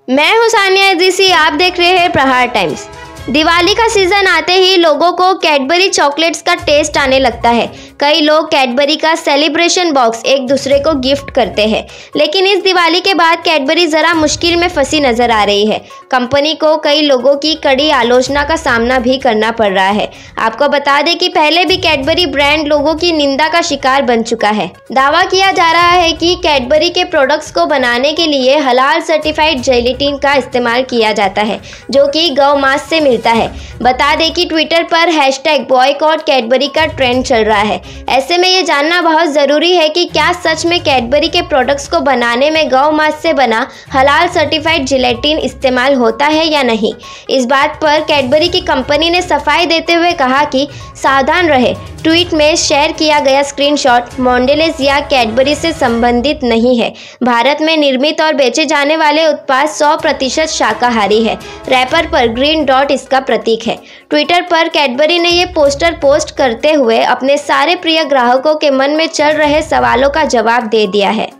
मैं हूं सानिया एजीसी, आप देख रहे हैं प्रहार टाइम्स। दिवाली का सीजन आते ही लोगों को कैडबरी चॉकलेट्स का टेस्ट आने लगता है। कई लोग कैडबरी का सेलिब्रेशन बॉक्स एक दूसरे को गिफ्ट करते हैं, लेकिन इस दिवाली के बाद कैडबरी जरा मुश्किल में फंसी नजर आ रही है। कंपनी को कई लोगों की कड़ी आलोचना का सामना भी करना पड़ रहा है। आपको बता दें कि पहले भी कैडबरी ब्रांड लोगों की निंदा का शिकार बन चुका है। दावा किया जा रहा है कि कैडबरी के प्रोडक्ट्स को बनाने के लिए हलाल सर्टिफाइड जेलेटिन का इस्तेमाल किया जाता है, जो कि गौ मांस से मिलता है। बता दें कि ट्विटर पर हैशटैग बॉयकॉट कैडबरी का ट्रेंड चल रहा है। ऐसे में ये जानना बहुत ज़रूरी है कि क्या सच में कैडबरी के प्रोडक्ट्स को बनाने में गौ मांस से बना हलाल सर्टिफाइड जेलेटिन इस्तेमाल होता है या नहीं। इस बात पर कैडबरी की कंपनी ने सफाई देते हुए कहा कि सावधान रहे। ट्वीट में शेयर किया गया स्क्रीनशॉट मोंडेलेस या कैडबरी से संबंधित नहीं है। भारत में निर्मित और बेचे जाने वाले उत्पाद 100% शाकाहारी है। रैपर पर ग्रीन डॉट इसका प्रतीक है। ट्विटर पर कैडबरी ने ये पोस्टर पोस्ट करते हुए अपने सारे प्रिय ग्राहकों के मन में चल रहे सवालों का जवाब दे दिया है।